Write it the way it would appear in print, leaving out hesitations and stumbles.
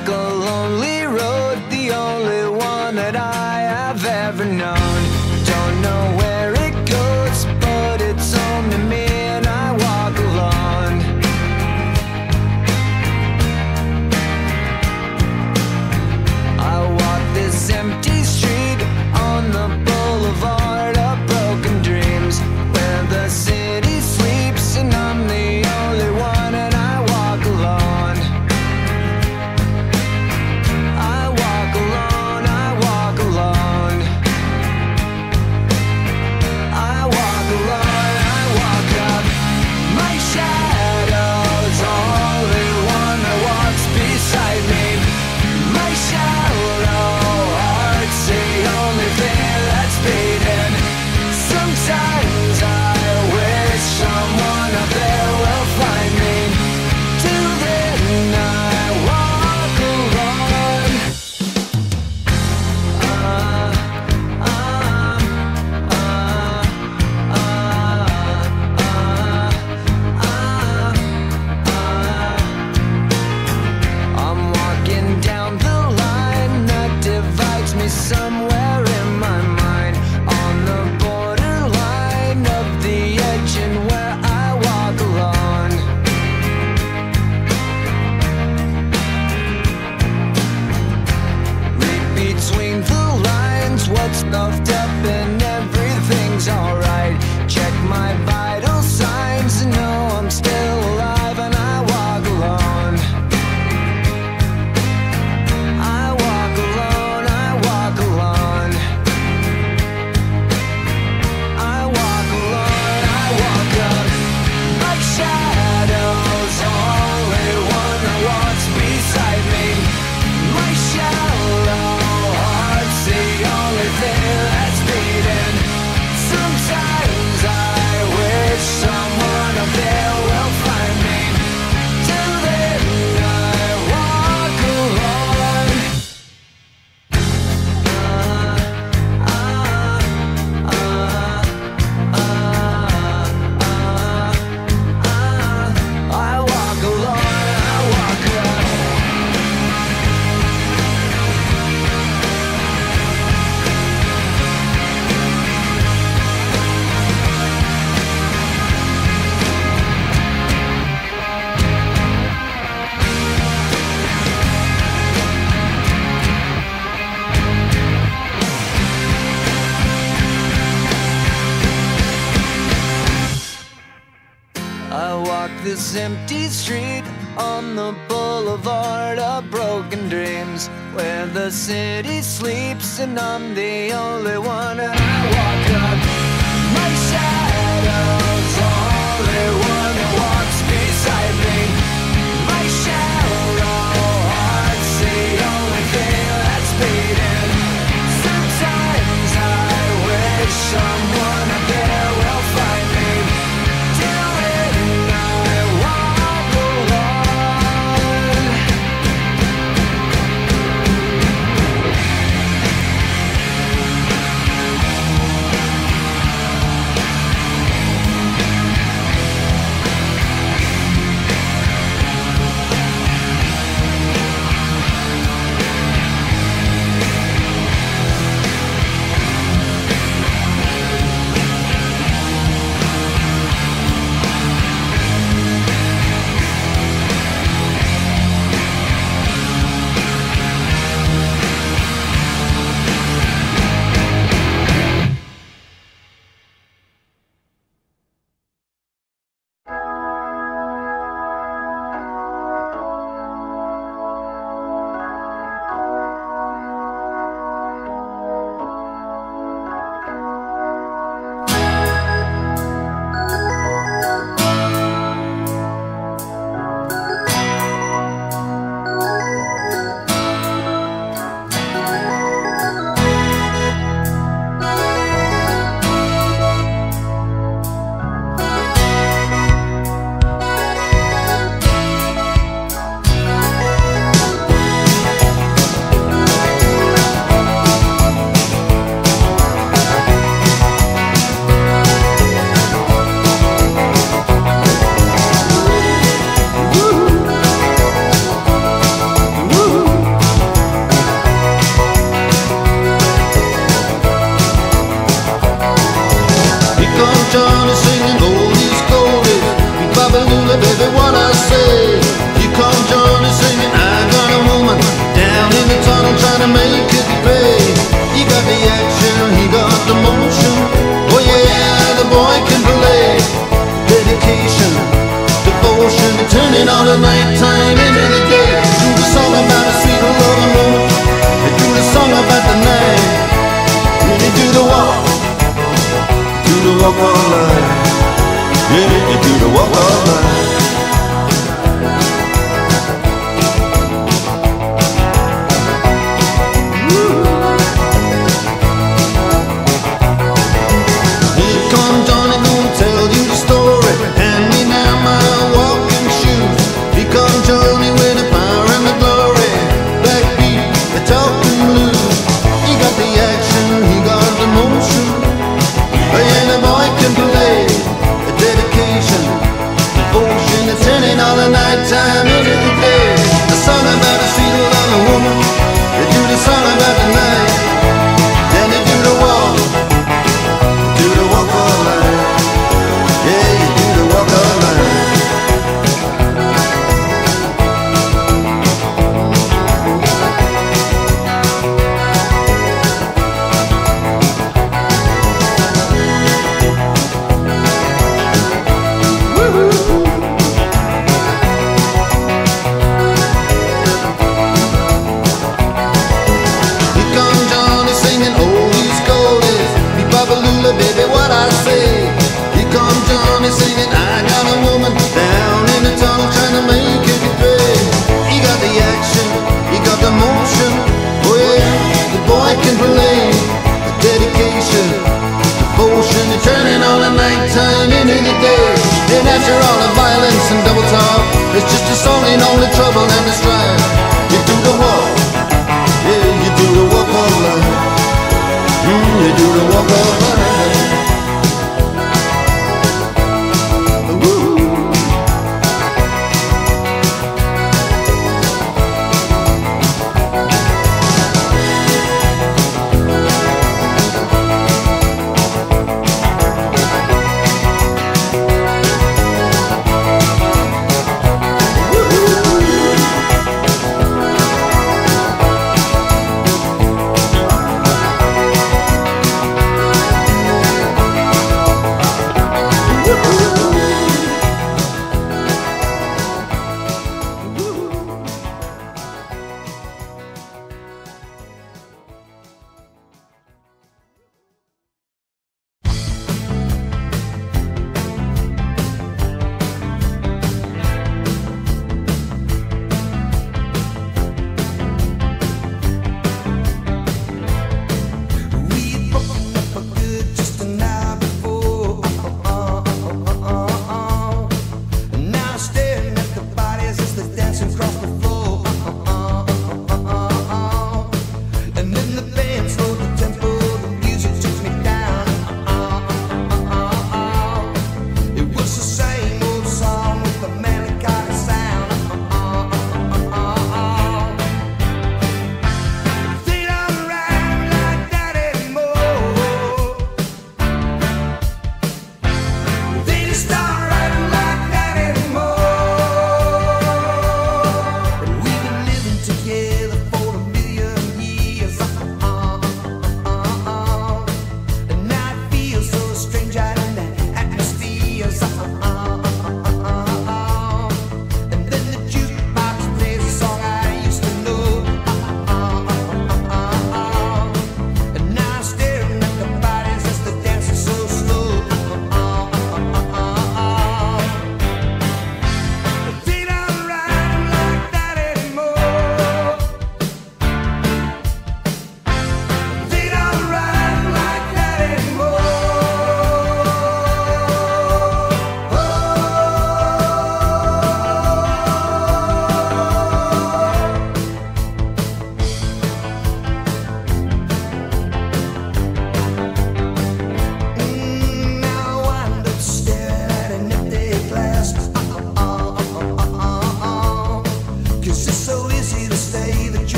walk a lonely road, the only one that I have ever known. Don't know where it goes, but it's home to me, and I walk alone. I walk this empty street on the boulevard of broken dreams, where the city sleeps and I'm the only one, and I walk alone. I walk alone, I walk alone. I walk alone, I walk up. My shadow's only one that walks beside me. My shallow heart's the only thing that's beating. Sometimes I wish someone up there will find me. Till then I walk alone. I'm walking down the line that divides me somewhere in my mind, on the borderline of the edge and where I walk alone. Read between the lines what's puffed up and everything's alright. Check my vital signs and know I'm still alive, and I walk alone. I walk alone, I walk alone. I walk alone, I walk up. My shadow's only one that walks beside me. My shallow heart's the only thing that's beating. Sometimes I wish someone up there will find me. Till then I walk alone. I walk alone, I walk alone. I walk this empty street on the boulevard of broken dreams, where the city sleeps and I'm the only one, and I walk up. My shadow's only one that walks beside me. My shallow heart's the only thing that's beating. Sometimes I wish someone up there will find me. Till then I walk alone. trying to make it pay. He got the action, he got the motion. Oh yeah, the boy can play. Dedication, devotion, turning all the nighttime into the day. Do the song about a sweet love and woman. They do the song about the night. When you do the walk of life. Yeah, you do the walk of life. Time into the day. A song about a sweet little woman. They do the song about the night. Then they do the walk of life. Yeah, you do the walk of life. Baby, what I say. Here comes Johnny singing, I got a woman down in the tunnel trying to make it pay. He got the action, he got the motion. Oh yeah, the boy can play. The dedication, devotion, turning all the nighttime into the day. And after all the violence and double talk, it's just a song in all the trouble and the strife. You do the walk, yeah, you do the walk of life. You do the walk of life.